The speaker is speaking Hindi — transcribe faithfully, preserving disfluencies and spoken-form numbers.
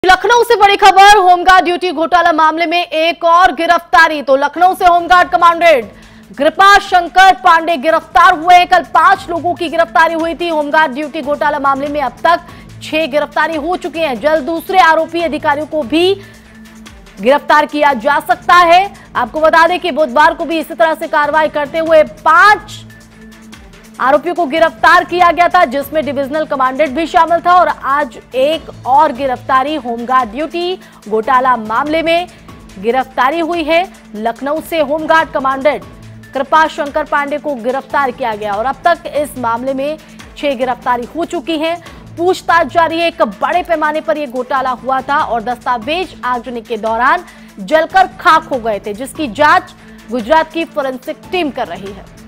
लखनऊ से बड़ी खबर, होमगार्ड ड्यूटी घोटाला मामले में एक और गिरफ्तारी। तो लखनऊ से होमगार्ड कमांडेंट कृपा शंकर पांडे गिरफ्तार हुए। कल पांच लोगों की गिरफ्तारी हुई थी। होमगार्ड ड्यूटी घोटाला मामले में अब तक छह गिरफ्तारी हो चुकी हैं। जल्द दूसरे आरोपी अधिकारियों को भी गिरफ्तार किया जा सकता है। आपको बता दें कि बुधवार को भी इसी तरह से कार्रवाई करते हुए पांच आरोपियों को गिरफ्तार किया गया था, जिसमें डिविजनल कमांडेंट भी शामिल था। और आज एक और गिरफ्तारी होमगार्ड ड्यूटी घोटाला मामले में गिरफ्तारी हुई है। लखनऊ से होमगार्ड कमांडेंट कृपा शंकर पांडे को गिरफ्तार किया गया और अब तक इस मामले में छह गिरफ्तारी हो चुकी है। पूछताछ जारी है। एक बड़े पैमाने पर यह घोटाला हुआ था और दस्तावेज आगजनी के दौरान जलकर खाक हो गए थे, जिसकी जांच गुजरात की फोरेंसिक टीम कर रही है।